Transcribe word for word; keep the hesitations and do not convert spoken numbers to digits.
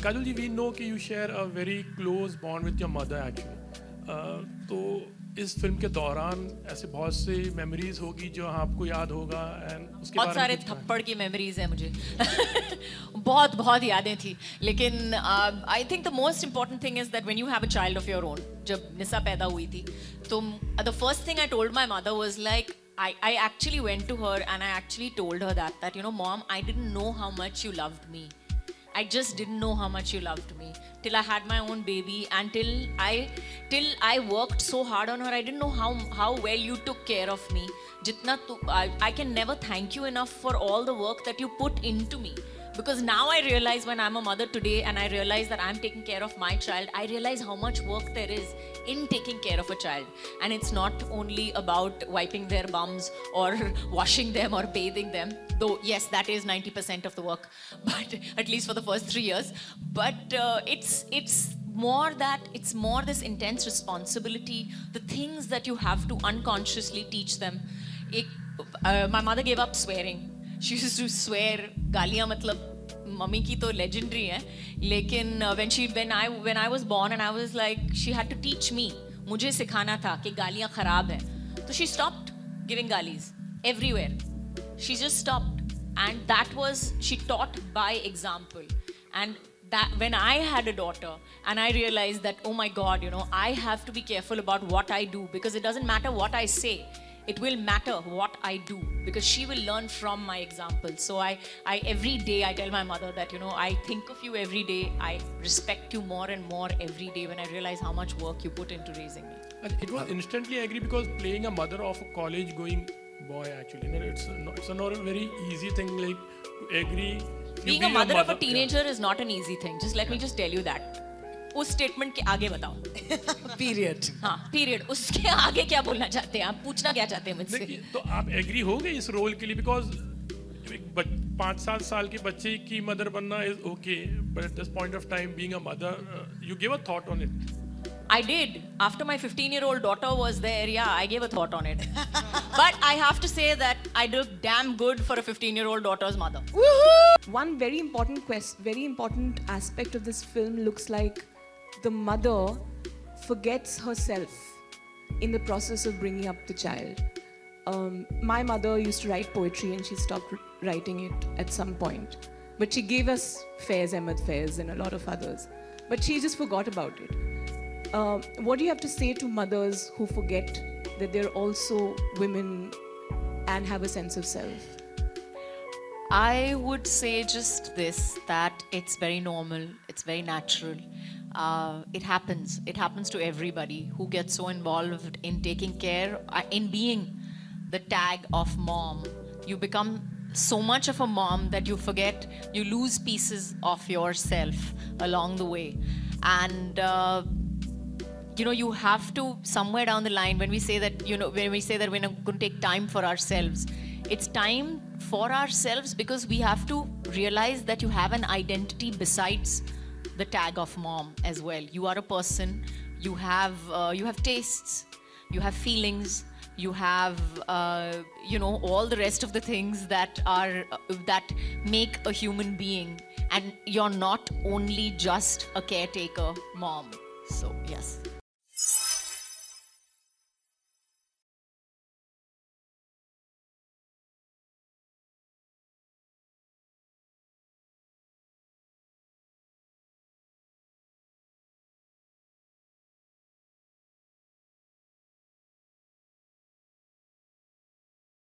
Kajol ji, we know that you share a very close bond with your mother actually. Uh, तो इस film के दौरान ऐसे बहुत से मेमोरीज होगी जो आपको याद होगा and उसके बहुत सारे थप्पड़ की मेमोरीज हैं मुझे बहुत बहुत यादें थी लेकिन I think the most important thing is that when you have a child of your own जब निसा पैदा हुई थी तो the first thing I told my mother was like I, I actually went to her and I actually told her that, that, you know, Mom, I didn't know how much you loved me. I just didn't know how much you loved me till I had my own baby and till I, till I worked so hard on her. I didn't know how, how well you took care of me. Jitna tu, I, I can never thank you enough for all the work that you put into me. Because now I realize when I'm a mother today and I realize that I'm taking care of my child, I realize how much work there is in taking care of a child. And it's not only about wiping their bums or washing them or bathing them, though yes, that is ninety percent of the work, but at least for the first three years. But uh, it's, it's more that, it's more this intense responsibility, the things that you have to unconsciously teach them. Ek, uh, my mother gave up swearing. She used to swear, गालियाँ मतलब mummy की तो legendary है, लेकिन uh, when she when I when I was born and I was like she had to teach me, मुझे सिखाना था कि गालियाँ खराब हैं, तो she stopped giving galis everywhere. She just stopped, and that was she taught by example. And that when I had a daughter and I realized that oh my God, you know, I have to be careful about what I do because it doesn't matter what I say. It will matter what I do because she will learn from my example. So I, I every day I tell my mother that, you know, I think of you every day. I respect you more and more every day when I realize how much work you put into raising me. And it was instantly agree because playing a mother of a college going boy actually, you know, it's a, it's a not a very easy thing like to agree. Being be a mother, a mother of a teenager yeah. is not an easy thing. Just let yeah. me just tell you that. उस statement के आगे बताओ period हाँ period उसके आगे क्या बोलना चाहते हैं आप पूछना क्या चाहते हैं मुझसे तो आप एग्री हो गए इस रोल के लिए बिकॉज पाँच सात साल के बच्चे की मदर बनना is okay but at this point of time being a mother you give a thought on it I did. After my fifteen-year-old daughter was there, yeah, I gave a thought on it. But I have to say that I did damn good for a fifteen-year-old daughter's mother. Woohoo! One very important quest, very important aspect of this film looks like the mother forgets herself in the process of bringing up the child. Um, my mother used to write poetry and she stopped writing it at some point. But she gave us fairs, Ahmed fairs and a lot of others. But she just forgot about it. Uh, what do you have to say to mothers who forget that they're also women and have a sense of self? I would say just this, that it's very normal, it's very natural. Uh, it happens. It happens to everybody who gets so involved in taking care, uh, in being the tag of mom. You become so much of a mom that you forget, you lose pieces of yourself along the way. And uh, you know, you have to, somewhere down the line, when we say that, you know, when we say that we're going to take time for ourselves, it's time for ourselves because we have to realize that you have an identity besides the tag of mom as well. You are a person, you have, uh, you have tastes, you have feelings, you have, uh, you know, all the rest of the things that are, uh, that make a human being. And you're not only just a caretaker mom. So, yes.